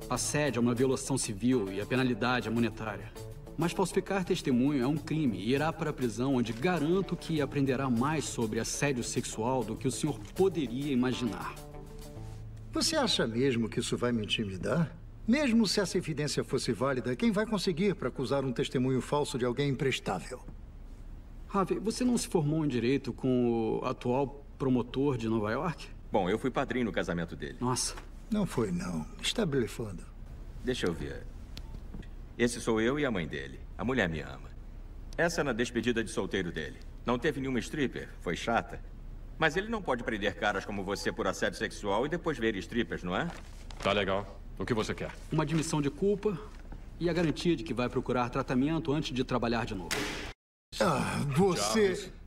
Assédio é uma violação civil e a penalidade é monetária. Mas falsificar testemunho é um crime e irá para a prisão, onde garanto que aprenderá mais sobre assédio sexual do que o senhor poderia imaginar. Você acha mesmo que isso vai me intimidar? Mesmo se essa evidência fosse válida, quem vai conseguir para acusar um testemunho falso de alguém imprestável? Harvey, você não se formou em direito com o atual promotor de Nova York? Bom, eu fui padrinho no casamento dele. Nossa. Não foi, não. Está blefando. Deixa eu ver. Esse sou eu e a mãe dele. A mulher me ama. Essa é na despedida de solteiro dele. Não teve nenhuma stripper, foi chata. Mas ele não pode prender caras como você por assédio sexual e depois ver strippers, não é? Tá legal. O que você quer? Uma admissão de culpa e a garantia de que vai procurar tratamento antes de trabalhar de novo. Ah, você... Jarvis.